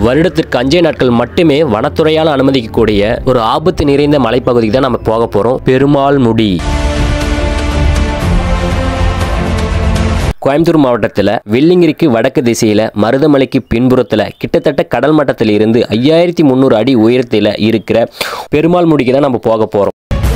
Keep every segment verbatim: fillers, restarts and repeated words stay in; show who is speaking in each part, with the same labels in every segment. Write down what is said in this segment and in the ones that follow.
Speaker 1: வருடத்திற்கு அஞ்சே நாட்கள் மட்டுமே வனத்துறையால் அனுமதிக்கக்கூடிய ஒரு ஆபத்து நிறைந்த மலைப்பகுதிக்கு தான் நம்ம போக போறோம். பெருமாள் முடி. கோயம்புத்தூர் மாவட்டத்தில் வெள்ளிங்கிரிக்கு வடக்கு திசையில் மருதமலைக்கு பின்புறத்தில் கிட்டத்தட்ட கடல் மட்டத்தில் இருந்து ஐயாயிரத்தி முந்நூறு அடி உயரத்தில் இருக்கிற பெருமாள் முடிக்கு தான் நம்ம போக போகிறோம்.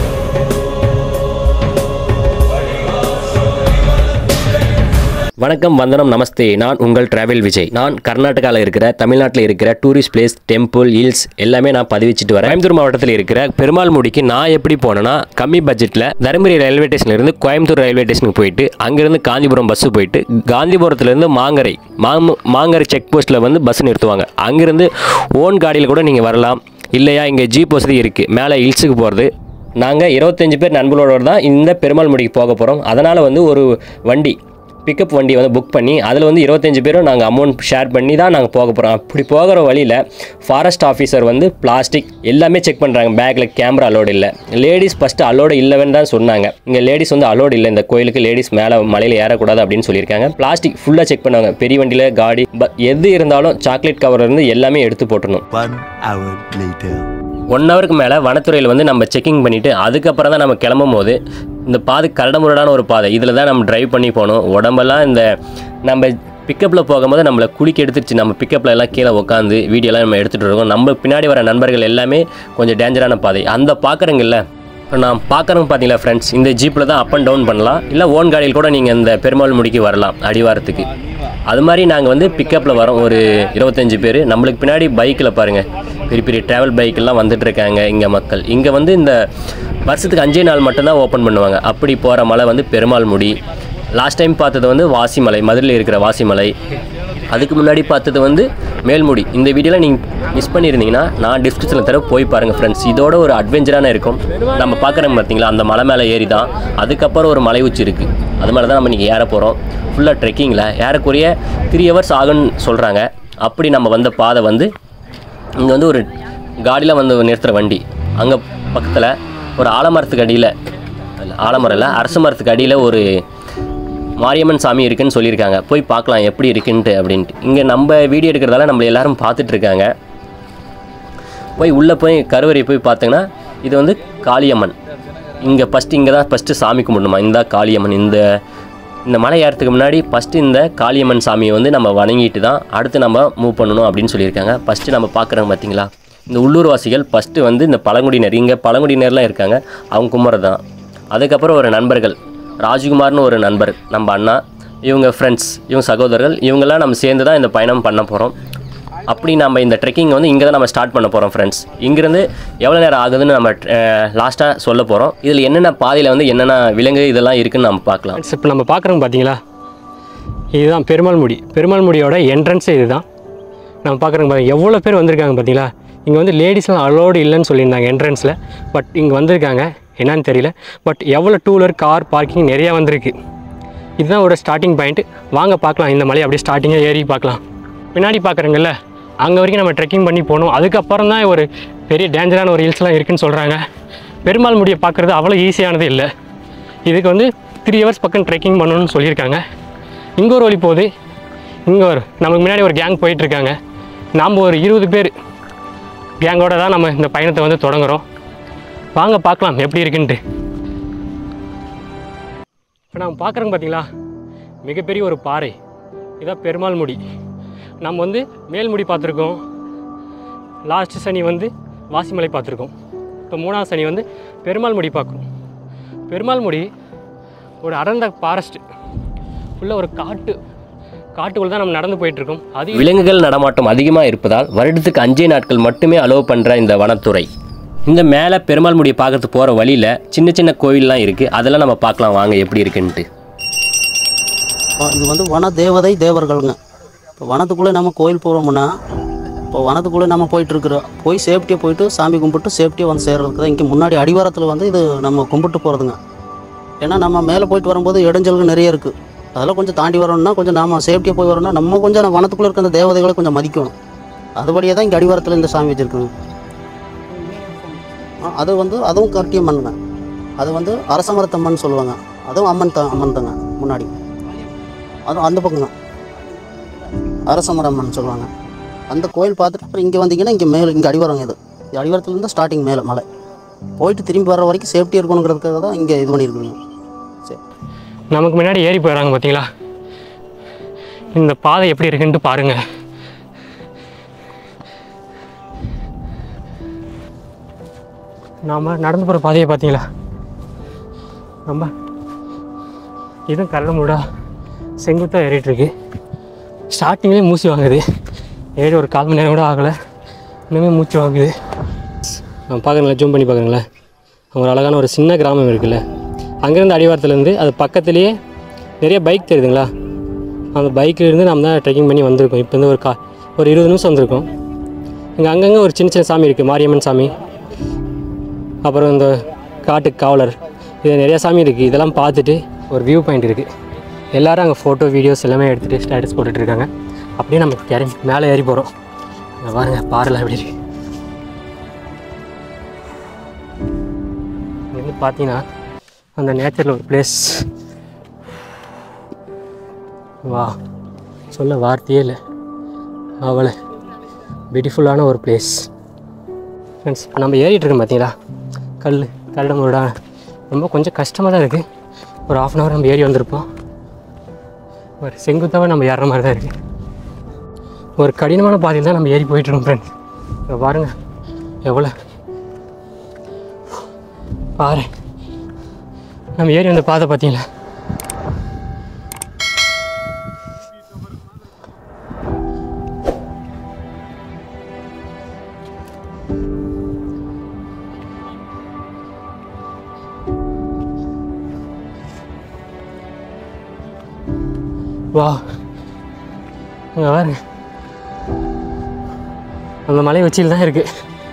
Speaker 1: வணக்கம், வந்தனம், நமஸ்தே. நான் உங்கள் டிராவல் விஜய். நான் கர்நாடகாவில் இருக்கிற, தமிழ்நாட்டில் இருக்கிற டூரிஸ்ட் பிளேஸ், டெம்பிள், ஹில்ஸ் எல்லாமே நான் பதிவிச்சுட்டு வரேன். கோயம்புத்தூர் மாவட்டத்தில் இருக்கிற பெருமாள் முடிக்கு நான் எப்படி போனேன்னா, கம்மி பட்ஜெட்டில் தருமபுரி ரயில்வே ஸ்டேஷன்ல இருந்து கோயம்புத்தூர் ரயில்வே ஸ்டேஷனுக்கு போயிட்டு அங்கேருந்து காஞ்சிபுரம் பஸ்ஸு போயிட்டு காந்திபுரத்துலேருந்து மாங்கரை மாங்கரை செக் போஸ்ட்டில் வந்து பஸ் நிறுத்துவாங்க. அங்கேருந்து ஓன் காடியில் கூட நீங்கள் வரலாம். இல்லையா, இங்கே ஜீப் வசதி இருக்குது. மேலே ஹில்ஸுக்கு போகிறது. நாங்கள் இருபத்தஞ்சி பேர் நண்பர்களோடு தான் இந்த பெருமாள் முடிக்கு போக போகிறோம். அதனால் வந்து ஒரு வண்டி பிக்கப் வண்டி வந்து புக் பண்ணி அதில் வந்து இருபத்தஞ்சி பேரும் நாங்கள் அமௌண்ட் ஷேர் பண்ணி தான் நாங்கள் போக போகிறோம். அப்படி போகிற வழியில் ஃபாரஸ்ட் ஆஃபீஸர் வந்து பிளாஸ்டிக் எல்லாமே செக் பண்ணுறாங்க. பேக்கில் கேமரா அலோடு இல்லை. லேடிஸ் ஃபஸ்ட்டு அலோடு இல்லைன்னு தான் சொன்னாங்க. இங்கே லேடிஸ் வந்து அலோடு இல்லை, இந்த கோயிலுக்கு லேடிஸ் மேலே மலையில் ஏறக்கூடாது அப்படின்னு சொல்லியிருக்காங்க. பிளாஸ்டிக் ஃபுல்லாக செக் பண்ணுவாங்க. பெரிய வண்டியில் காடி எது இருந்தாலும் சாக்லேட் கவர் இருந்து எல்லாமே எடுத்து போட்டணும். ஒன் ஹவருக்கு மேலே வனத்துறையில் வந்து நம்ம செக்கிங் பண்ணிவிட்டு அதுக்கப்புறம் தான் நம்ம கிளம்பும் போது இந்த பாதை கரடுமுரடான ஒரு பாதை, இதில் தான் நம்ம ட்ரைவ் பண்ணி போகணும். உடம்பெல்லாம் இந்த நம்ம பிக்கப்பில் போகும்போது நம்மளை குளிக்க எடுத்துருச்சு. நம்ம பிக்கப்பில் எல்லாம் கீழே உட்காந்து வீடியோலாம் நம்ம எடுத்துகிட்டு இருக்கோம். நம்ம பின்னாடி வர நண்பர்கள் எல்லாமே கொஞ்சம் டேஞ்சரான பாதை. அந்த பார்க்குறங்கில்ல, இப்போ நான் பார்க்குறவங்க பார்த்தீங்களா ஃப்ரெண்ட்ஸ், இந்த ஜீப்பில் தான் அப் அண்ட் டவுன் பண்ணலாம். இல்லை ஓன் காடியில் கூட நீங்கள் இந்த பெருமாள் முடிக்கு வரலாம் அடிவாரத்துக்கு. அது மாதிரி நாங்கள் வந்து பிக்கப்பில் வரோம், ஒரு இருபத்தஞ்சி பேர். நம்மளுக்கு பின்னாடி பைக்கில் பாருங்கள், பெரிய பெரிய ட்ராவல் பைக்கெல்லாம் வந்துட்டு இருக்காங்க இங்கே மக்கள். இங்கே வந்து இந்த வருஷத்துக்கு அஞ்சே நாள் மட்டும்தான் ஓப்பன் பண்ணுவாங்க. அப்படி போகிற மலை வந்து பெருமாள் முடி. லாஸ்ட் டைம் பார்த்தது வந்து வாசிமலை, மதுரையில் இருக்கிற வாசிமலை. அதுக்கு முன்னாடி பார்த்தது வந்து மேல்முடி. இந்த வீடியோவில் நீங்கள் மிஸ் பண்ணியிருந்தீங்கன்னா நான் டிஸ்கிரிப்ஷனில் தர போய் பாருங்கள் ஃப்ரெண்ட்ஸ். இதோட ஒரு அட்வென்ச்சரான இருக்கும். நம்ம பார்க்குறோம் பார்த்தீங்களா, அந்த மலை மேலே ஏறி தான் அதுக்கப்புறம் ஒரு மலை உச்சி இருக்குது. அது மேலே தான் நம்ம இன்றைக்கி ஏற போகிறோம். ஃபுல்லாக ட்ரெக்கிங்கில் ஏறக்குறைய த்ரீ ஹவர்ஸ் ஆகுன்னு சொல்கிறாங்க. அப்படி நம்ம வந்த பாதை வந்து இங்கே வந்து ஒரு காடியில் வந்து நிறுத்துகிற வண்டி. அங்கே பக்கத்தில் ஒரு ஆலமரத்துக்கு அடியில், ஆலமரம் இல்லை அரச மரத்துக்கு அடியில் ஒரு மாரியம்மன் சாமி இருக்குன்னு சொல்லியிருக்காங்க. போய் பார்க்கலாம் எப்படி இருக்குன்ட்டு அப்படின்ட்டு. இங்கே நம்ம வீடியோ எடுக்கிறதால நம்மளை எல்லோரும் பார்த்துட்ருக்காங்க. போய் உள்ளே போய் கருவறை போய் பார்த்தீங்கன்னா இது வந்து காளியம்மன். இங்கே ஃபஸ்ட்டு இங்கே தான் ஃபஸ்ட்டு சாமி கும்பிடணுமா. இந்த காளியம்மன் இந்த இந்த மலை ஏறத்துக்கு முன்னாடி ஃபஸ்ட்டு இந்த காளியம்மன் சாமியை வந்து நம்ம வணங்கிட்டு தான் அடுத்து நம்ம மூவ் பண்ணணும் அப்படின்னு சொல்லியிருக்காங்க. ஃபஸ்ட்டு நம்ம பார்க்குறோம் பார்த்தீங்களா, இந்த உள்ளூர்வாசிகள் ஃபஸ்ட்டு வந்து இந்த பழங்குடியினர், இங்கே பழங்குடியினர்லாம் இருக்காங்க, அவங்க கும்பிட்றது தான். அதுக்கப்புறம் ஒரு நண்பர்கள், ராஜ்குமார்னு ஒரு நண்பர், நம்ம அண்ணா, இவங்க ஃப்ரெண்ட்ஸ், இவங்க சகோதரர்கள், இவங்கெல்லாம் நம்ம சேர்ந்து தான் இந்த பயணம் பண்ண போகிறோம். அப்படி நம்ம இந்த ட்ரெக்கிங் வந்து இங்கே தான் நம்ம ஸ்டார்ட் பண்ண போகிறோம் ஃப்ரெண்ட்ஸ். இங்கேருந்து எவ்வளோ நேரம் ஆகுதுன்னு நம்ம லாஸ்ட்டாக சொல்ல போகிறோம். இதில் என்னென்ன பாதையில் வந்து என்னென்ன விலங்கு இதெல்லாம் இருக்குதுன்னு நம்ம பார்க்கலாம்.
Speaker 2: இப்போ நம்ம பார்க்குறோம் பார்த்தீங்களா, இதுதான் பெருமாள் முடி. பெருமாள் முடியோட என்ட்ரன்ஸே இது தான். நம்ம பார்க்குறோங்க பார்த்தீங்க, எவ்வளோ பேர் வந்திருக்காங்க பார்த்தீங்களா. இங்கே வந்து லேடிஸ்லாம் அலோடு இல்லைன்னு சொல்லியிருந்தாங்க என்ட்ரன்ஸில். பட் இங்கே வந்திருக்காங்க, என்னன்னு தெரியல. பட் எவ்வளோ டூ வீலர், கார் பார்க்கிங் நிறையா வந்திருக்கு. இதுதான் ஒரு ஸ்டார்டிங் பாயிண்ட்டு. வாங்க பார்க்கலாம், இந்த மலையை அப்படியே ஸ்டார்டிங்காக ஏறி பார்க்கலாம். பின்னாடி பார்க்குறேங்கல்ல, அங்கே வரைக்கும் நம்ம ட்ரெக்கிங் பண்ணி போகணும். அதுக்கப்புறம் தான் ஒரு பெரிய டேஞ்சரான ஒரு ஹில்ஸ்லாம் இருக்குதுன்னு சொல்கிறாங்க. பெருமாள் முடியை பார்க்குறது அவ்வளோ ஈஸியானது இல்லை. இதுக்கு வந்து த்ரீ ஹவர்ஸ் பக்கம் ட்ரெக்கிங் பண்ணணும்னு சொல்லியிருக்காங்க. இங்கே ஒரு வழி போகுது, இங்கே ஒரு நமக்கு முன்னாடி ஒரு கேங் போயிட்டுருக்காங்க. நாம் ஒரு இருபது பேர் கேங்கோட தான் நம்ம இந்த பயணத்தை வந்து தொடங்குகிறோம். வாங்க பார்க்கலாம் எப்படி இருக்குன்ட்டு. இப்போ நம்ம பார்க்குறோங்க பார்த்தீங்களா, மிகப்பெரிய ஒரு பாறை, இதான் பெருமாள் முடி. நம்ம வந்து மேல்முடி பார்த்துருக்கோம், லாஸ்ட் சனி வந்து வாசிமலை பார்த்துருக்கோம். இப்போ மூணாவது சனி வந்து பெருமாள் முடி பார்க்குறோம். பெருமாள் முடி ஒரு அடர்ந்த ஃபாரஸ்ட்டு, ஃபுல்லாக ஒரு காட்டு காட்டுக்குள்ள தான் நம்ம நடந்து போயிட்டுருக்கோம். அது
Speaker 1: விலங்குகள் நடமாட்டம் அதிகமாக இருப்பதால் வருடத்துக்கு அஞ்சே நாட்கள் மட்டுமே அலோவ் பண்ணுற இந்த வனத்துறை. இந்த மேலே பெருமாள் முடியை பார்க்கறதுக்கு போகிற வழியில் சின்ன சின்ன கோவில்லாம் இருக்குது. அதெல்லாம் நம்ம பார்க்கலாம் வாங்க எப்படி இருக்குன்ட்டு.
Speaker 3: இது வந்து வன தேவதை தேவர்களுங்க. இப்போ வனத்துக்குள்ளே நம்ம கோயில் போகிறோம்னா, இப்போ வனத்துக்குள்ளே நம்ம போயிட்டுருக்குறோம். போய் சேஃப்டியாக போயிட்டு சாமி கும்பிட்டு சேஃப்டியாக வந்து சேர்றதுக்கு தான் இங்கே முன்னாடி அடிவாரத்தில் வந்து இது நம்ம கும்பிட்டு போகிறதுங்க. ஏன்னா நம்ம மேலே போயிட்டு வரும்போது இடைஞ்சல்கள் நிறைய இருக்குது. அதெல்லாம் கொஞ்சம் தாண்டி வரணும்னா கொஞ்சம் நாம் சேஃப்டியாக போய் வரணும்னா நம்ம கொஞ்சம் நம்ம வனத்துக்குள்ளே இருக்க அந்த தேவதைகளை கொஞ்சம் மதிக்கணும். அதுபடியே தான் இங்கே அடிவாரத்தில் இந்த சாமி வச்சுருக்குங்க. அது வந்து அதுவும் கரெக்டியம் மண்ணுங்க. அது வந்து அரசமரத்தம்மன் சொல்லுவாங்க. அதுவும் அம்மன் த அம்மன் தாங்க முன்னாடி. அதுவும் அந்த பக்கம் தான் அரசமரம்மன் சொல்லுவாங்க. அந்த கோயில் பார்த்துட்டு அப்புறம் இங்கே வந்தீங்கன்னா இங்கே மேலே இங்கே அடிவாரம் இது அடிவாரத்துலேருந்து ஸ்டார்டிங் மேலே மலை போயிட்டு திரும்பி வர வரைக்கும் சேஃப்டியாக இருக்கணுங்கிறதுக்காக தான் இங்கே இது பண்ணியிருக்குங்க. சரி,
Speaker 2: நமக்கு முன்னாடி ஏறி போயிடறாங்க பார்த்தீங்களா? இந்த பாதை எப்படி இருக்குன்ட்டு பாருங்கள். நாம் நடந்து போகிற பாதையை பார்த்தீங்களா? நம்ம இதுவும் கரடுமுரடா செங்குத்தாக ஏறிட்டுருக்கு. ஸ்டார்டிங்லேயே மூச்சு வாங்குது. ஏறி ஒரு கால் மணி நேரம் கூட ஆகலை, இன்னுமே மூச்சு வாங்குது. நான் பார்க்குறேங்களா, ஜூம் பண்ணி பார்க்குறேங்களேன், ஒரு அழகான ஒரு சின்ன கிராமம் இருக்குல்ல, அங்கேருந்து அடிவாரத்துலேருந்து அது பக்கத்துலேயே நிறைய பைக் தெரியுதுங்களா? அந்த பைக்கிலேருந்து நம்ம தான் ட்ரெக்கிங் பண்ணி வந்திருக்கோம். இப்போ வந்து ஒரு கா ஒரு இருபது நிமிஷம் வந்திருக்கோம். இங்கே அங்கங்கே ஒரு சின்ன சின்ன சாமி இருக்குது, மாரியம்மன் சாமி, அப்புறம் இந்த காட்டு காவலர், இது நிறையா சாமி இருக்குது. இதெல்லாம் பார்த்துட்டு ஒரு வியூ பாயிண்ட் இருக்குது. எல்லோரும் அங்கே ஃபோட்டோ வீடியோஸ் எல்லாமே எடுத்துகிட்டு ஸ்டேட்டஸ் போட்டுட்ருக்காங்க. அப்படியே நம்ம கிளம்பி மேலே ஏறி போகிறோம். பாருங்க பாறைலாம் எப்படி இருக்குது. இங்கே பார்த்தீங்கன்னா அந்த நேச்சரில் ஒரு பிளேஸ், வா சொல்ல வார்த்தையே இல்லை, அவ்வளோ பியூட்டிஃபுல்லான ஒரு பிளேஸ். ஃப்ரெண்ட்ஸ், நம்ம ஏறிட்டுருக்கோம் பார்த்தீங்களா, கல் கரடுமுரடா, ரொம்ப கொஞ்சம் கஷ்டமாக தான் இருக்குது. ஒரு ஆஃப் அன் ஹவர் நம்ம ஏறி வந்திருப்போம். ஒரு செங்குத்தாக நம்ம ஏறுற மாதிரி தான் இருக்குது. ஒரு கடினமான பாதையில் தான் நம்ம ஏறி போயிட்டுருக்கோம் ஃப்ரெண்ட்ஸ். இப்போ பாருங்கள் எவ்வளோ பாரு, நம்ம ஏறி வந்த பாதை பார்த்தீங்களா? வா, அங்கே பாருங்க, அந்த மலை உச்சியில் தான் இருக்குது.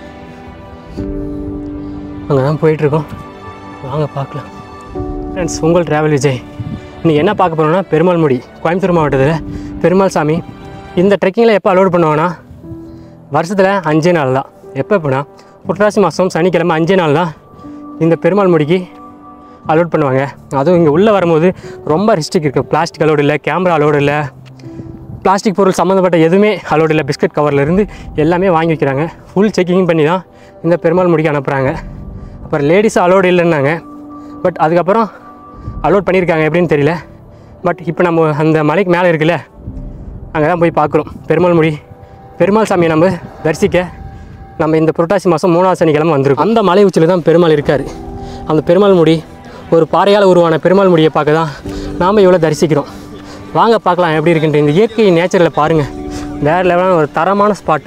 Speaker 2: அங்கே தான் போயிட்டுருக்கோம். வாங்க பார்க்கலாம். ஃப்ரெண்ட்ஸ், உங்கள் ட்ராவல் விஜய். இன்றைக்கி என்ன பார்க்க போகிறோம்னா, பெருமாள் முடி, கோயம்புத்தூர் மாவட்டத்தில் பெருமாள் சாமி. இந்த ட்ரெக்கிங்கில் எப்போ அலோட் பண்ணுவாங்கன்னா, வருஷத்தில் அஞ்சே நாள் தான். எப்போ எப்போனா புரட்டாசி மாதம் சனிக்கிழமை அஞ்சே நாள் தான் இந்த பெருமாள் முடிக்கு அலோட் பண்ணுவாங்க. அதுவும் இங்கே உள்ளே வரும்போது ரொம்ப ரிஸ்ட்ரிக் இருக்குது. பிளாஸ்டிக் அலோடு இல்லை, கேமரா அலோடு இல்லை, பிளாஸ்டிக் பொருள் சம்மந்தப்பட்ட எதுவுமே அலோடு இல்லை. பிஸ்கட் கவர்லேருந்து எல்லாமே வாங்கி வைக்கிறாங்க. ஃபுல் செக்கிங் பண்ணி தான் இந்த பெருமாள் முடிக்கு அனுப்புகிறாங்க. அப்புறம் லேடிஸ் அலோடு இல்லைன்னாங்க, பட் அதுக்கப்புறம் அலோட் பண்ணியிருக்காங்க, எப்படின்னு தெரியல. பட் இப்போ நம்ம அந்த மலைக்கு மேலே இருக்குல்ல, அங்கே தான் போய் பார்க்குறோம். பெருமாள் முடி பெருமாள் சாமியை நம்ம தரிசிக்க நம்ம இந்த புரட்டாசி மாதம் மூணாவது சனிக்கிழமை வந்திருக்கோம். அந்த மலை உச்சியில் தான் பெருமாள் இருக்கார். அந்த பெருமாள் முடி ஒரு பாறையால் உருவான பெருமாள் முடியை பார்க்க தான் நாம் இவ்வளோ தரிசிக்கிறோம். வாங்க பார்க்கலாம் எப்படி இருக்குன்ட்டு. இந்த இயற்கை நேச்சரில் பாருங்கள், வேறு லெவலான ஒரு தரமான ஸ்பாட்டு.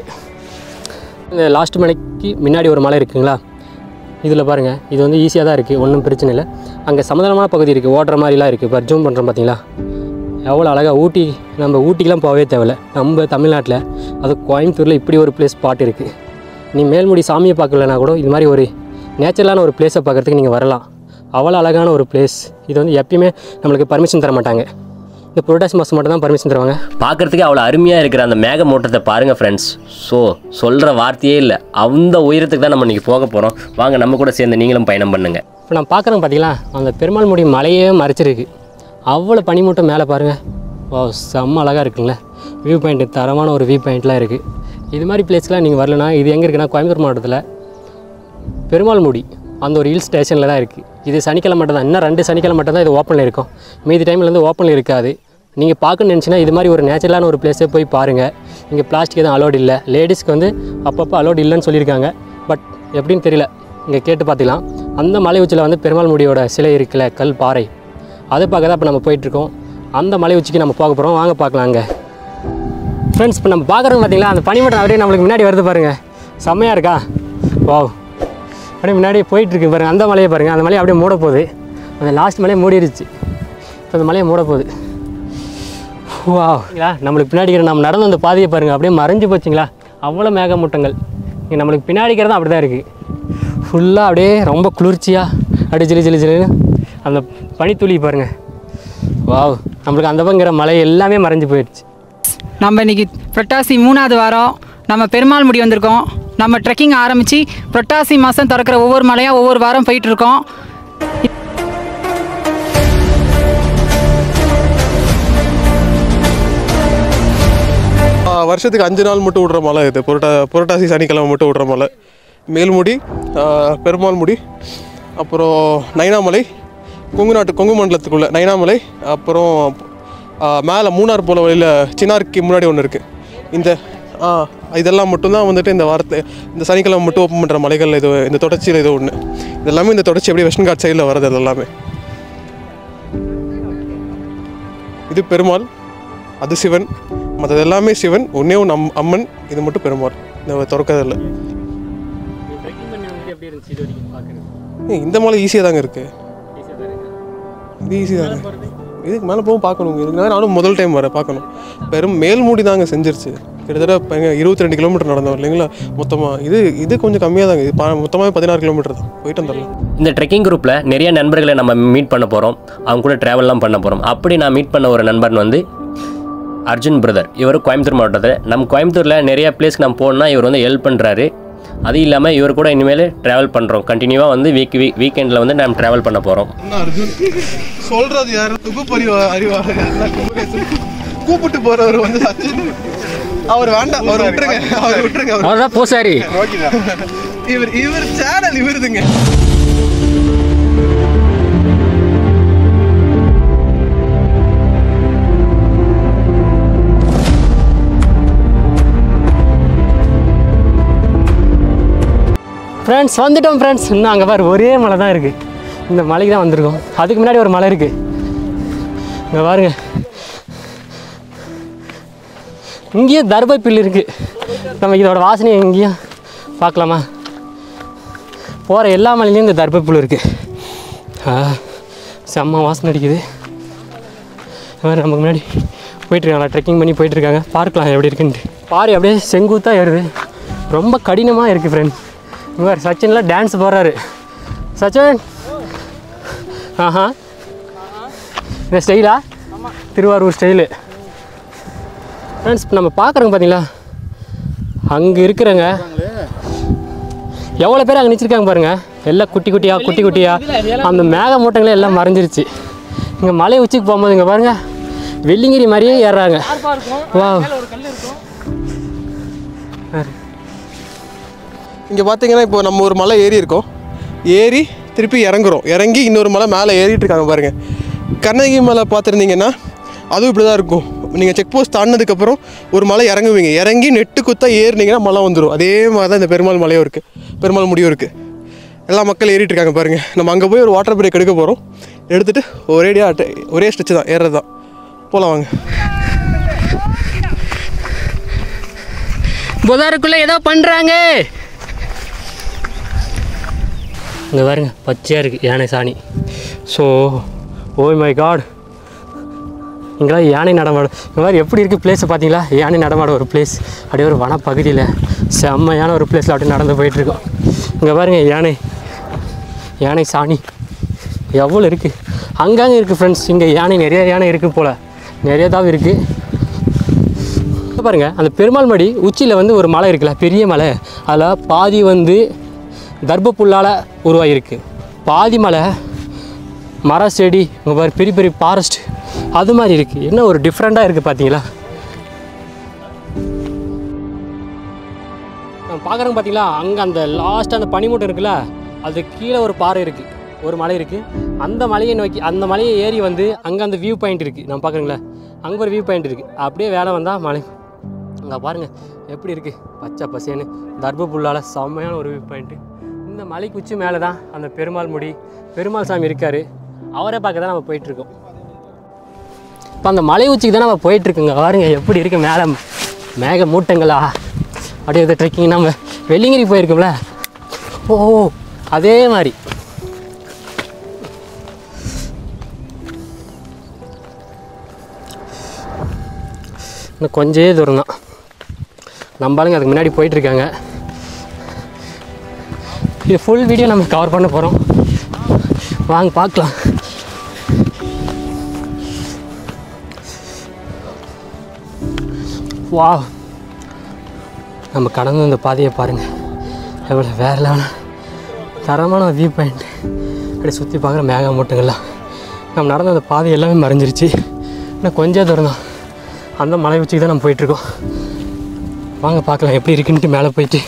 Speaker 2: இந்த லாஸ்ட் மலைக்கு முன்னாடி ஒரு மலை இருக்குங்களா, இதில் பாருங்கள், இது வந்து ஈஸியாக தான் இருக்குது, ஒன்றும் பிரச்சனை இல்லை. அங்கே சமதளமான பகுதி இருக்குது, ஓடுற மாதிரிலாம் இருக்குது. இப்போ ஜூம் பண்ணுறோம் பார்த்தீங்களா, எவ்வளோ அழகாக. ஊட்டி, நம்ம ஊட்டிக்கெலாம் போகவே தேவையில்லை, நம்ம தமிழ்நாட்டில் அது கோயம்புத்தூரில் இப்படி ஒரு பிளேஸ் ஸ்பாட் இருக்குது. நீ மேல்முடி சாமியை பார்க்கலனா கூட இது மாதிரி ஒரு நேச்சுரலான ஒரு பிளேஸை பார்க்குறதுக்கு நீங்கள் வரலாம். அவ்வளோ அழகான ஒரு பிளேஸ். இது வந்து எப்பயுமே நம்மளுக்கு பர்மிஷன் தர மாட்டாங்க, இந்த புரட்டாசி மாதம் மட்டும் தான் பர்மிஷன் தருவாங்க.
Speaker 1: பார்க்குறதுக்கு அவ்வளோ அருமையாக இருக்கிற அந்த மேகமூட்டத்தை பாருங்கள் ஃப்ரெண்ட்ஸ். ஸோ சொல்கிற வார்த்தையே இல்லை, அந்த உயரத்துக்கு தான் நம்ம இன்றைக்கி போக போகிறோம். வாங்க நம்ம கூட சேர்ந்து நீங்களும் பயணம் பண்ணுங்கள்.
Speaker 2: இப்போ நான் பார்க்குறேன் பார்த்தீங்களா, அந்த பெருமாள் முடி மலையே மறைச்சிருக்கு. அவ்வளோ பனிமூட்டம் மேலே பாருங்கள். வா, செம்ம அழகாக இருக்குங்களே. வியூ பாயிண்ட்டு தரமான ஒரு வியூ பாயிண்ட்லாம் இருக்குது. இது மாதிரி பிளேஸ்லாம் நீங்கள் வரலனா, இது எங்கே இருக்குன்னா கோயம்புத்தூர் மாவட்டத்தில் பெருமாள் முடி அந்த ஒரு ஹில் ஸ்டேஷனில் தான் இருக்குது. இது சனிக்கிழமை மட்டும் தான், இன்னும் ரெண்டு சனிக்கிழமை மட்டும் தான் இது ஓப்பனில் இருக்கும். மீதி டைமில் வந்து ஓப்பனில் இருக்காது. நீங்கள் பார்க்கணுன்னு நினச்சின்னா இது மாதிரி ஒரு நேச்சுரலான ஒரு பிளேஸே போய் பாருங்கள். இங்கே பிளாஸ்டிக் எதுவும் அலோடு இல்லை. லேடிஸ்க்கு வந்து அப்பப்போ அலோடு இல்லைன்னு சொல்லியிருக்காங்க, பட் எப்படின்னு தெரியல, இங்கே கேட்டு பார்த்துக்கலாம். அந்த மலை உச்சியில் வந்து பெருமாள் முடியோட சிலை இருக்குல்ல, கல் பாறை, அதை பார்க்க தான் இப்போ நம்ம போயிட்டுருக்கோம். அந்த மலை உச்சிக்கு நம்ம போக போகிறோம், வாங்க பார்க்கலாம். அங்கே ஃப்ரெண்ட்ஸ், இப்போ நம்ம பார்க்குறோம் பார்த்தீங்களா, அந்த பனிமட்டம் அப்படியே நம்மளுக்கு முன்னாடி வருது பாருங்கள், செம்மையாக இருக்கா? வாவ், அப்படியே முன்னாடியே போயிட்டுருக்கு பாருங்கள். அந்த மலையை பாருங்கள், அந்த மலையை அப்படியே மூட போகுது. அந்த லாஸ்ட் மலையை மூடிடுச்சு, இப்போ அந்த மலையை மூட போகுது. வா, நம்மளுக்கு பின்னாடி நம்ம நடந்து அந்த பாதையை பாருங்கள், அப்படியே மறைஞ்சு போச்சுங்களா, அவ்வளோ மேகமூட்டங்கள். இங்கே நம்மளுக்கு பின்னாடிக்கிறது தான் அப்படி தான் இருக்குது. ஃபுல்லாக அப்படியே ரொம்ப குளிர்ச்சியாக அப்படியே ஜிலி ஜிலி ஜிலின்னு அந்த பனித்துளி பாருங்கள். வாவ், நம்மளுக்கு அந்த பங்கிற மலை எல்லாமே மறைஞ்சு போயிடுச்சு.
Speaker 4: நம்ம இன்றைக்கி புரட்டாசி மூணாவது வாரம் நம்ம பெருமாள் முடி வந்திருக்கோம். நம்ம ட்ரெக்கிங் ஆரம்பித்து புரட்டாசி மாதம் திறக்கிற ஒவ்வொரு மலையாக ஒவ்வொரு வாரம் போயிட்டுருக்கோம்.
Speaker 5: வருஷத்துக்கு அஞ்சு நாள் மட்டும் விடுற மலை இது. புரட்டா புரட்டாசி சனிக்கிழமை மட்டும் விடுற மலை. மேல்முடி, பெருமாள் முடி, அப்புறம் நைனாமலை, கொங்கு நாட்டு கொங்கு மண்டலத்துக்குள்ளே நைனாமலை, அப்புறம் மேலே மூணார் போல வழியில் சின்னார்க்கு முன்னாடி ஒன்று இருக்குது. இந்த இதெல்லாம் மட்டும்தான் வந்துட்டு இந்த வாரத்தை இந்த சனிக்கிழமை மட்டும் ஓப்பன் பண்ணுற மலைகள். இது இந்த தொடர்ச்சியில் இது ஒன்று. இது எல்லாமே இந்த தொடர்ச்சி அப்படியே வெஸ்டர்ன் காட் சைடில் வர்றது. இது எல்லாமே இது பெருமாள், அது சிவன், மற்றது எல்லாமே சிவன். ஒன்றே ஒன்று அம் அம்மன், இது மட்டும் பெருமாள். இந்த திறக்கதில்லை. இந்த மலை ஈஸியாக தாங்க இருக்குது. இது ஈஸி தாங்க. இதுக்கு மேலே போகும் பார்க்கணும். இதுக்கு நானும் முதல் டைம் வரேன் பார்க்கணும். பெரும் மேல்மூடி தாங்க செஞ்சிருச்சு. கிட்டத்தட்ட இப்போ இருபத்தி ரெண்டு கிலோமீட்டர் நடந்தோம் இல்லைங்களா மொத்தமாக. இது இது கொஞ்சம் கம்மியாக தாங்க. இது மொத்தமாக பதினாறு கிலோமீட்டர் தான் போயிட்டு வந்துடலாம்.
Speaker 1: இந்த ட்ரெக்கிங் குரூப்பில் நிறைய நண்பர்களை நம்ம மீட் பண்ண போகிறோம். அவங்க கூட ட்ராவல்லாம் பண்ண போகிறோம். அப்படி நான் மீட் பண்ண ஒரு நண்பன் வந்து அர்ஜுன் பிரதர். இவர் கோயம்புத்தூர் மாவட்டத்தில். நம்ம கோயம்புத்தூரில் நிறைய பிளேஸ்க்கு நம்ம போகணுன்னா இவர் வந்து ஹெல்ப் பண்ணுறாரு. அது இல்லாமல் இவர் கூட இனிமேல் ட்ராவல் பண்ணுறோம். கண்டினியூவாக வந்து வீக் வீக் வீக்கெண்டில் வந்து நம்ம ட்ராவல் பண்ண போகிறோம்.
Speaker 5: அர்ஜுன் சொல்கிறது யார்? துகுப்பறிவா அறிவாளர் கூப்பிட்டு போகிறவர் வந்து சச்சின். அவர் வேண்டாம், அவர் விட்டுருங்க, அவர் விட்டுருங்க.
Speaker 2: அவர்தான் பூசாரி.
Speaker 5: இவர் இவர் சேனல் இவருதுங்க.
Speaker 2: ஃப்ரெண்ட்ஸ் வந்துட்டோம் ஃப்ரெண்ட்ஸ். இன்னும் அங்கே பாரு ஒரே மலை தான் இருக்குது. இந்த மலைக்கு தான் வந்திருக்கோம். அதுக்கு முன்னாடி ஒரு மலை இருக்குது. இங்கே பாருங்க, இங்கேயும் தர்பை பில்லு இருக்குது. நம்ம இதோட வாசனையை எங்கேயும் பார்க்கலாமா? போகிற எல்லா மலையிலையும் இந்த தர்பை புல் இருக்குது. செம்ம வாசனை அடிக்குது. அது மாதிரி நமக்கு முன்னாடி போயிட்டுருக்காங்களா, ட்ரெக்கிங் பண்ணி போயிட்டுருக்காங்க. பார்க்கலாம் எப்படி இருக்குன்ட்டு. பாரு அப்படியே செங்குத்தாக ஏறுது. ரொம்ப கடினமாக இருக்குது ஃப்ரெண்ட்ஸ். இவர் சச்சின்லாம் டான்ஸ் போடுறாரு. சச்சின், ஆஹா, இந்த ஸ்டைலா? Thiruvarur style friends. இப்போ நம்ம பார்க்குறோங்க பார்த்தீங்களா, அங்கே இருக்கிறவங்க எவ்வளோ பேர் அங்கே நிச்சிருக்காங்க பாருங்கள். எல்லாம் குட்டி குட்டியாக குட்டி குட்டியாக அந்த மேக மூட்டங்களே எல்லாம் மறைஞ்சிருச்சு. இங்கே மலை உச்சிக்கு போகும்போது இங்கே பாருங்கள் வெள்ளிங்கிரி மாதிரியே ஏறுறாங்க. வா,
Speaker 5: இங்கே பார்த்தீங்கன்னா இப்போ நம்ம ஒரு மலை ஏறி இருக்கோம். ஏறி திருப்பி இறங்குறோம். இறங்கி இன்னொரு மலை மேலே ஏறிட்டு இருக்காங்க பாருங்கள். கண்ணகி மலை பார்த்துருந்தீங்கன்னா அதுவும் இப்படி தான் இருக்கும். நீங்கள் செக் போஸ்ட் தாண்டினதுக்கப்புறம் ஒரு மலை இறங்குவீங்க. இறங்கி நெட்டு குத்தா ஏறினீங்கன்னா மலை வந்துடும். அதே மாதிரி தான் இந்த பெருமாள் மலையும் இருக்குது, பெருமாள் முடியும் இருக்குது. எல்லா மக்கள் ஏறிட்டு இருக்காங்க பாருங்கள். நம்ம அங்கே போய் ஒரு வாட்டர் பிரேக் எடுக்க போகிறோம். எடுத்துகிட்டு ஒரேடியாக ஒரே ஸ்ட்ரெச்சு தான் ஏறுறது தான். போகலாம் வாங்க.
Speaker 2: புதாருக்குள்ளே ஏதோ பண்ணுறாங்க. இங்கே பாருங்க பச்சையாக இருக்குது யானை சாணி. ஸோ ஓய் மை காட், இங்கெல்லாம் யானை நடமாடும். இந்த மாதிரி எப்படி இருக்குது பிளேஸை பார்த்தீங்களா? யானை நடமாட ஒரு பிளேஸ். அப்படியே ஒரு வனப்பகுதியில் செம்மையான ஒரு பிளேஸில் அப்படியே நடந்து போயிட்டுருக்கோம். இங்கே பாருங்கள் யானை யானை சாணி எவ்வளோ இருக்குது. அங்கங்கே இருக்குது ஃப்ரெண்ட்ஸ். இங்கே யானை நிறைய யானை இருக்குது போல், நிறைய தான் இருக்குது. பாருங்கள் அந்த பெருமாள் மடி உச்சியில் வந்து ஒரு மலை இருக்குல்ல, பெரிய மலை. அதில் பாதி வந்து தர்ப புல்லால் உருவாகிருக்கு, பாதி மலை மர செடி, இங்கே பாரு பெரிய பெரிய ஃபாரஸ்ட் அது மாதிரி இருக்குது. என்ன ஒரு டிஃப்ரெண்ட்டாக இருக்குது பார்த்தீங்களா? நம்ம பார்க்குறோங்க பார்த்தீங்களா, அங்கே அந்த லாஸ்ட்டாக அந்த பனிமூட்டம் இருக்குல்ல, அது கீழே ஒரு பாறை இருக்குது, ஒரு மலை இருக்குது. அந்த மலையை நோக்கி அந்த மலையை ஏறி வந்து அங்கே அந்த வியூ பாயிண்ட் இருக்குது. நம்ம பார்க்குறீங்களா, அங்கே ஒரு வியூ பாயிண்ட் இருக்குது. அப்படியே வேலை வந்தால் மலை அங்கே பாருங்கள் எப்படி இருக்குது, பச்சை பசேன்னு தர்ப புல்லால் செம்மையான ஒரு வியூ பாயிண்ட்டு. இந்த மலைக்கு உச்சி மேலே தான் அந்த பெருமாள் முடி பெருமாள் சாமி இருக்கார். அவரை பார்க்க தான் நம்ம போயிட்டுருக்கோம். இப்போ அந்த மலை உச்சிக்கு தான் நம்ம போயிட்டுருக்கோங்க. பாருங்க எப்படி இருக்குது மேலே மேக மூட்டங்களா. அப்படியே இதை ட்ரெக்கிங் நம்ம வெள்ளிங்கிரி போயிருக்கோம்ல, ஓ அதே மாதிரி. இன்னும் கொஞ்சே தூரம் தான். நம்மளுங்க அதுக்கு முன்னாடி போயிட்டுருக்காங்க. இது ஃபுல் வீடியோ நம்ம கவர் பண்ண போகிறோம். வாங்க பார்க்கலாம். வா, நம்ம கடந்து இந்த பாதையை பாருங்கள் எவ்வளோ வேற லெவலான தரமான வியூ பாயிண்ட். அப்படி சுற்றி பார்க்குற மேக மூட்டங்கள்லாம். நம்ம நடந்த அந்த பாதை எல்லாமே மறைஞ்சிருச்சு. இன்னும் கொஞ்சம் தூரம் தான். அந்த மலை உச்சிக்கு தான் நம்ம போயிட்டுருக்கோம். வாங்க பார்க்கலாம் எப்படி இருக்குன்ட்டு மேலே போயிட்டு.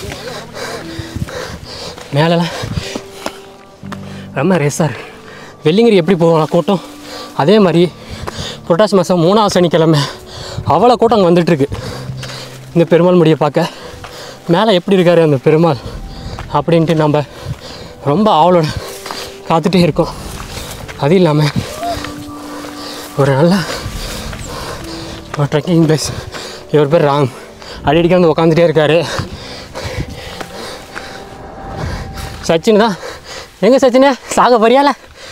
Speaker 2: மேலெலாம் ரொம்ப ரேஸாக இருக்குது. வெள்ளிங்கிரி எப்படி போகலாம் கூட்டம், அதே மாதிரி புரட்டாசி மாதம் மூணாவது சனிக்கிழமை அவ்வளோ கூட்டம் அங்கே வந்துட்டுருக்கு இந்த பெருமாள் முடியை பார்க்க. மேலே எப்படி இருக்கார் அந்த பெருமாள் அப்படின்ட்டு நம்ம ரொம்ப ஆவலோட காத்துட்டே இருக்கோம். அது இல்லாமல் ஒரு நல்ல ஒரு ட்ரெக்கிங் பிளேஸ். இவர் பேர் ராம், அடிக்கடி வந்து உக்காந்துட்டே இருக்கார். சச்சின் தான். எங்கே சச்சினே சாக போறியால?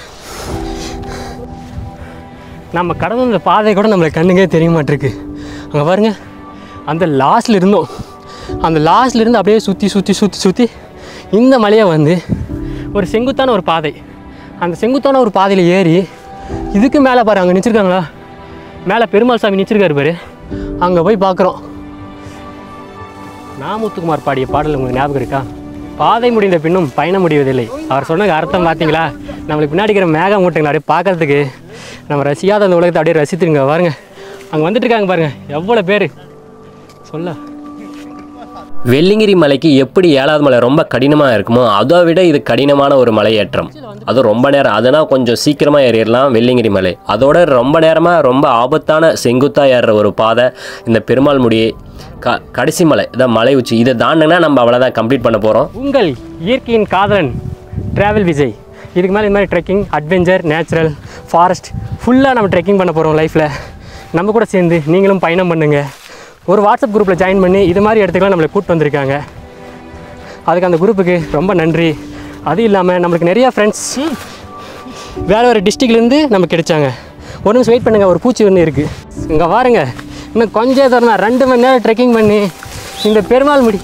Speaker 2: நம்ம கடந்து வந்த பாதை கூட நம்மளுக்கு கண்ணுக்கே தெரிய மாட்டிருக்கு. அங்கே பாருங்கள், அந்த லாஸ்ட்டில் இருந்தோம், அந்த லாஸ்ட்டில் இருந்து அப்படியே சுற்றி சுற்றி சுற்றி சுற்றி இந்த மலையை வந்து ஒரு செங்குத்தான ஒரு பாதை, அந்த செங்குத்தான ஒரு பாதையில் ஏறி இதுக்கு மேலே பாரு அங்கே நினச்சிருக்காங்களா, மேலே பெருமாள் சாமி நினச்சிருக்காரு பாரு, அங்கே போய் பார்க்குறோம். நாமுத்துக்குமார் பாடிய பாடல் உங்களுக்கு ஞாபகம் இருக்கா? பாதை முடிந்த பின்னும் பயணம் முடிவதில்லை. அவர் சொன்ன அர்த்தம் பார்த்தீங்களா? நம்மளுக்கு பின்னாடி இருக்கிற மேகம் மூட்டைங்களை அப்படியே பார்க்கறதுக்கு நம்ம ரசிக்காத அந்த உலகத்தை அப்படியே ரசித்துருங்க. பாருங்க அங்கே வந்துட்டு இருக்காங்க பாருங்க, எவ்வளோ பேர் சொல்ல.
Speaker 1: வெள்ளிங்கிரி மலைக்கு எப்படி ஏழாவது மலை ரொம்ப கடினமாக இருக்குமோ அதை விட இது கடினமான ஒரு மலையேற்றம். அதுவும் ரொம்ப நேரம், அதனால் கொஞ்சம் சீக்கிரமாக ஏறிடலாம் வெள்ளிங்கிரி மலை. அதோட ரொம்ப நேரமாக ரொம்ப ஆபத்தான செங்குத்தாக ஏறுற ஒரு பாதை இந்த பெருமாள் முடியை க கடைசி மலை இதான் மலை உச்சி. இதை தாண்டினா நம்ம அவ்வளோதான் கம்ப்ளீட் பண்ண போகிறோம்.
Speaker 2: உங்கள் இயற்கையின் காதலன் டிராவல் விஜய். இதுக்கு மேலே இந்த மாதிரி ட்ரெக்கிங், அட்வென்ச்சர், நேச்சுரல், ஃபாரஸ்ட் ஃபுல்லாக நம்ம ட்ரெக்கிங் பண்ண போகிறோம் லைஃப்பில். நம்ம கூட சேர்ந்து நீங்களும் பயணம் பண்ணுங்கள். ஒரு வாட்ஸ்அப் குரூப்பில் ஜாயின் பண்ணி இது மாதிரி இடத்துக்குலாம் நம்மளை கூப்பிட்டு வந்திருக்காங்க. அதுக்கு அந்த குரூப்புக்கு ரொம்ப நன்றி. அது இல்லாமல் நம்மளுக்கு நிறையா ஃப்ரெண்ட்ஸ் வேறு வேறு டிஸ்ட்ரிக்ட்லேருந்து நமக்கு கிடைச்சாங்க. ஒரு நிமிஷம் வெயிட் பண்ணுங்கள், ஒரு பூச்சி ஒன்று இருக்குது இங்கே பாருங்க. இன்னும் கொஞ்சம் தூரம் தான், ரெண்டு மணி நேரம் ட்ரெக்கிங் பண்ணி இந்த பெருமாள் முடி.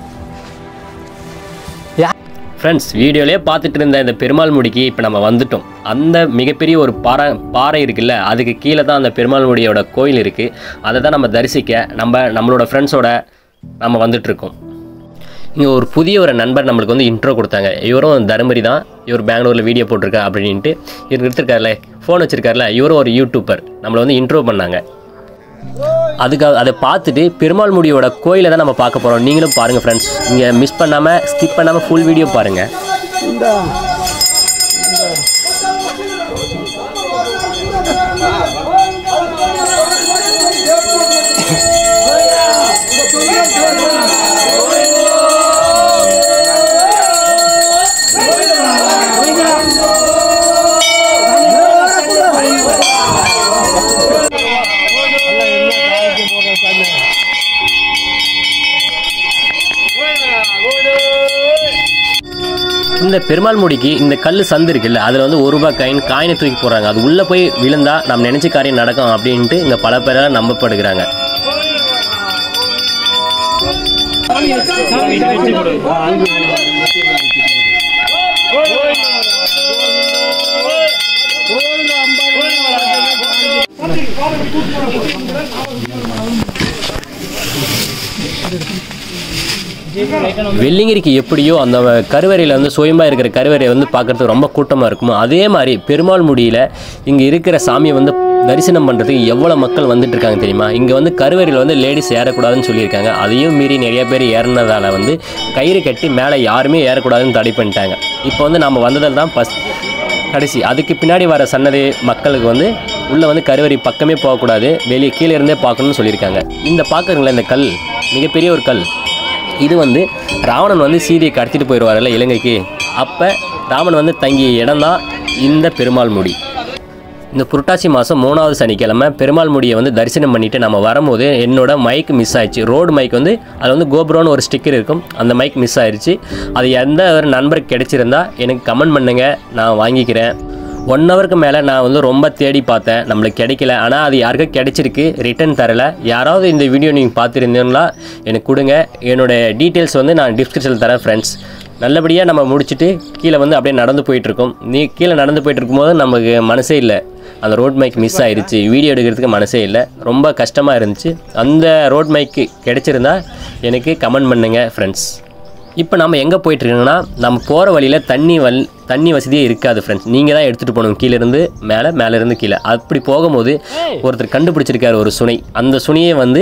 Speaker 1: ஃப்ரெண்ட்ஸ், வீடியோலேயே பார்த்துட்டு இருந்த இந்த பெருமாள் முடிக்கு இப்போ நம்ம வந்துட்டோம். அந்த மிகப்பெரிய ஒரு பாறை பாறை இருக்குல்ல, அதுக்கு கீழே தான் அந்த பெருமாள் முடியோட கோயில் இருக்குது. அதை தான் நம்ம தரிசிக்க நம்ம நம்மளோட ஃப்ரெண்ட்ஸோட நம்ம வந்துட்டுருக்கோம். இங்கே ஒரு புதிய ஒரு நண்பர் நம்மளுக்கு வந்து இன்ட்ரோ கொடுத்தாங்க. இவரும் தருமபுரி தான், இவர் பெங்களூரில் வீடியோ போட்டிருக்கா அப்படின்ட்டு. இவர் எடுத்திருக்காருல, ஃபோன் வச்சுருக்காருல, இவரும் ஒரு யூடியூபர் நம்மளை வந்து இன்ட்ரோ பண்ணாங்க. அதுக்காக அதை பார்த்துட்டு பெருமாள் முடியோட கோயிலை தான் நம்ம பார்க்க போகிறோம். நீங்களும் பாருங்கள் ஃப்ரெண்ட்ஸ், இங்கே மிஸ் பண்ணாமல் ஸ்கிப் பண்ணாமல் ஃபுல் வீடியோ பாருங்கள். இந்த பெருமாள் முடிக்கு இந்த கல் சந்து இருக்குல்ல, அதில் வந்து ஒரு ரூபாய் காயின் காயினை தூக்கி போடுறாங்க. அது உள்ளே போய் விழுந்தா நம்ம நினச்ச காரியம் நடக்கும் அப்படின்ட்டு இங்கே பல பேரால் நம்பப்படுகிறாங்க. வெள்ளிங்கிரிக்கு எப்படியோ அந்த கருவறையில் வந்து சுயமாக இருக்கிற கருவறையை வந்து பார்க்குறதுக்கு ரொம்ப கூட்டமாக இருக்குமோ, அதே மாதிரி பெருமாள் முடியில் இங்கே இருக்கிற சாமியை வந்து தரிசனம் பண்ணுறதுக்கு எவ்வளோ மக்கள் வந்துட்டு இருக்காங்க தெரியுமா? இங்கே வந்து கருவறையில் வந்து லேடிஸ் ஏறக்கூடாதுன்னு சொல்லியிருக்காங்க. அதையும் மீறி நிறைய பேர் ஏறினதால் வந்து கயிறு கட்டி மேலே யாருமே ஏறக்கூடாதுன்னு தடை பண்ணிட்டாங்க. இப்போ வந்து நம்ம வந்ததில் தான் ஃபஸ்ட் கடைசி. அதுக்கு பின்னாடி வர சன்னதி மக்களுக்கு வந்து உள்ளே வந்து கருவறை பக்கமே போகக்கூடாது, வெளியே கீழே இருந்தே பார்க்கணும்னு சொல்லியிருக்காங்க. இந்த பார்க்குறீங்களா, இந்த கல் மிகப்பெரிய ஒரு கல். இது வந்து ராவணன் வந்து சீதையை கடத்திட்டு போயிடுவார்ல இலங்கைக்கு, அப்போ ராமன் வந்து தங்கிய இடம் தான் இந்த பெருமாள் முடி. இந்த புரட்டாசி மாதம் மூணாவது சனிக்கிழமை பெருமாள் முடியை வந்து தரிசனம் பண்ணிவிட்டு நம்ம வரும்போது என்னோட மைக் மிஸ் ஆயிடுச்சு. ரோடு மைக் வந்து அதில் வந்து கோபுரோன்னு ஒரு ஸ்டிக்கர் இருக்கும், அந்த மைக் மிஸ் ஆயிடுச்சு. அது எந்த ஒரு நண்பருக்கு கிடைச்சிருந்தா எனக்கு கமெண்ட் பண்ணுங்கள், நான் வாங்கிக்கிறேன். ஒன் ஹவருக்கு மேலே நான் வந்து ரொம்ப தேடி பார்த்தேன், நம்மளுக்கு கிடைக்கல. ஆனால் அது யாருக்கும் கிடைச்சிருக்கு, ரிட்டன் தரலை. யாராவது இந்த வீடியோ நீங்கள் பார்த்துருந்தீங்களா எனக்கு கொடுங்க. என்னோடய டீட்டெயில்ஸ் வந்து நான் டிஸ்கிரிப்ஷனில் தரேன் ஃப்ரெண்ட்ஸ். நல்லபடியாக நம்ம முடிச்சுட்டு கீழே வந்து அப்படியே நடந்து போயிட்டுருக்கோம். நீ கீழே நடந்து போயிட்டு இருக்கும்போது நமக்கு மனசே இல்லை, அந்த ரோட் மைக் மிஸ் ஆயிடுச்சு, வீடியோ எடுக்கிறதுக்கு மனசே இல்லை, ரொம்ப கஷ்டமாக இருந்துச்சு. அந்த ரோட் மைக்கு கிடைச்சிருந்தா எனக்கு கமெண்ட் பண்ணுங்கள் ஃப்ரெண்ட்ஸ். இப்போ நம்ம எங்கே போயிட்டுருக்கோங்கன்னா, நம்ம போகிற வழியில் தண்ணி வல் தண்ணி வசதியே இருக்காது ஃப்ரெண்ட்ஸ். நீங்கள் தான் எடுத்துகிட்டு போகணும், கீழேருந்து மேலே, மேலேருந்து கீழே. அப்படி போகும்போது ஒருத்தர் கண்டுபிடிச்சிருக்காரு ஒரு சுனை. அந்த சுனையை வந்து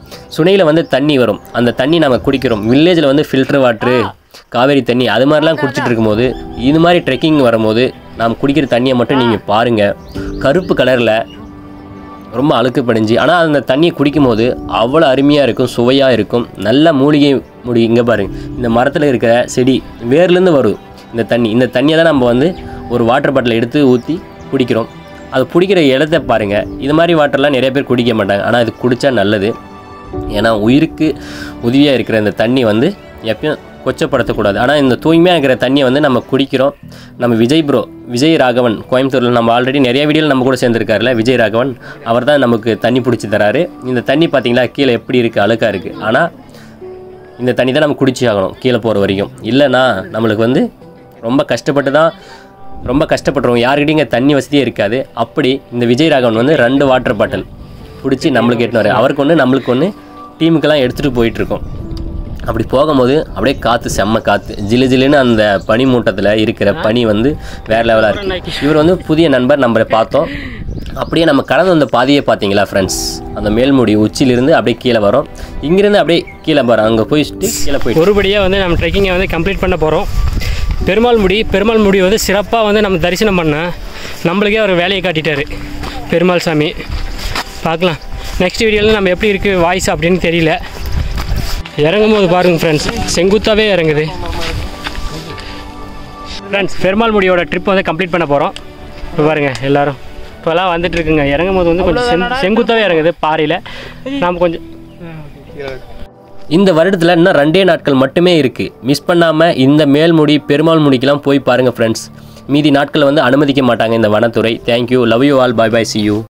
Speaker 1: சுனையில் வந்து தண்ணி வரும், அந்த தண்ணி நம்ம குடிக்கிறோம். வில்லேஜில் வந்து ஃபில்டர் வாட்ரு, காவேரி தண்ணி அது மாதிரிலாம் குடிச்சிட்டு இருக்கும்போது இது மாதிரி ட்ரெக்கிங் வரும்போது நாம் குடிக்கிற தண்ணியை மட்டும் நீங்கள் பாருங்கள். கருப்பு கலரில் ரொம்ப அழுக்கு படிஞ்சு, ஆனால் அந்த தண்ணியை குடிக்கும் போது அவ்வளோ அருமையாக இருக்கும், சுவையாக இருக்கும். நல்ல மூலிகை முடி. இங்கே பாருங்கள், இந்த மரத்தில் இருக்கிற செடி வேர்லேருந்து வரும் இந்த தண்ணி. இந்த தண்ணியை தான் நம்ம வந்து ஒரு வாட்டர் பாட்டில் எடுத்து ஊற்றி குடிக்கிறோம். அது குடிக்கிற இடத்த பாருங்கள். இது மாதிரி வாட்டர்லாம் நிறைய பேர் குடிக்க மாட்டாங்க, ஆனால் இது குடித்தா நல்லது. ஏன்னா உயிருக்கு உதவியாக இருக்கிற இந்த தண்ணி வந்து எப்பயும் கொச்சப்படுத்தக்கூடாது. ஆனால் இந்த தூய்மையாக இருக்கிற தண்ணியை வந்து நம்ம குடிக்கிறோம். நம்ம விஜய் ப்ரோ, விஜய் ராகவன், கோயம்புத்தூரில் நம்ம ஆல்ரெடி நிறைய வீடியோவில் நம்ம கூட சேர்ந்துருக்காருல விஜய் ராகவன், அவர் தான் நமக்கு தண்ணி பிடிச்சி தராரு. இந்த தண்ணி பார்த்திங்களா கீழே எப்படி இருக்குது, அழுக்காக இருக்குது. ஆனால் இந்த தண்ணி தான் நம்ம குடிச்சி ஆகணும் கீழே போகிற வரைக்கும். இல்லைன்னா நம்மளுக்கு வந்து ரொம்ப கஷ்டப்பட்டு தான் ரொம்ப கஷ்டப்பட்டுருவோம். யாருக்கிட்டையும் இங்கே தண்ணி வசதியே இருக்காது. அப்படி இந்த விஜய் ராகவன் வந்து ரெண்டு வாட்டர் பாட்டில் பிடிச்சி நம்மளுக்கு எட்டுனார். அவருக்கு ஒன்று நம்மளுக்கு ஒன்று டீமுக்கெல்லாம் எடுத்துகிட்டு போயிட்டுருக்கோம். அப்படி போகும்போது அப்படியே காற்று, செம்ம காற்று, ஜிலு ஜிலுன்னு அந்த பனி மூட்டத்தில் இருக்கிற பனி வந்து வேறு லெவலாக இருக்குது. இவர் வந்து புதிய நண்பர், நம்மளை பார்த்தோம். அப்படியே நம்ம கடந்து வந்த பாதையே பார்த்தீங்களா ஃப்ரெண்ட்ஸ், அந்த மேல்முடி உச்சியிலிருந்து அப்படியே கீழே வரும். இங்கேருந்து அப்படியே கீழே போகிறோம். அங்கே போயிட்டு கீழே போய்
Speaker 2: ஒருபடியாக வந்து நம்ம ட்ரெக்கிங்கை வந்து கம்ப்ளீட் பண்ண போகிறோம். பெருமாள் முடி பெருமாள் முடி வந்து சிறப்பாக வந்து நம்ம தரிசனம் பண்ண நம்மளுக்கே ஒரு வேலையை காட்டிட்டார் பெருமாள் சாமி. பார்க்கலாம் நெக்ஸ்ட் வீடியோவில் நம்ம எப்படி இருக்குது வாய்ஸ் அப்படின்னு தெரியல. இறங்கும் போது பாருங்கள் ஃப்ரெண்ட்ஸ், செங்குத்தாகவே இறங்குது. ஃப்ரெண்ட்ஸ் பெருமாள் முடியோட ட்ரிப் வந்து கம்ப்ளீட் பண்ண போகிறோம். இப்போ பாருங்கள் எல்லோரும் இப்போலாம் வந்துட்டுருக்குங்க. இறங்கும் போது வந்து கொஞ்சம் செங் செங்குத்தாகவே இறங்குது பாறையில். நாம் கொஞ்சம்
Speaker 1: இந்த வருடத்தில் இன்னும் ரெண்டே நாட்கள் மட்டுமே இருக்குது. மிஸ் பண்ணாமல் இந்த மேல்முடி பெருமாள் முடிக்கெலாம் போய் பாருங்கள் ஃப்ரெண்ட்ஸ். மீதி நாட்கள் வந்து அனுமதிக்க மாட்டாங்க இந்த வனத்துறை. Thank you, love you all, bye bye, see you.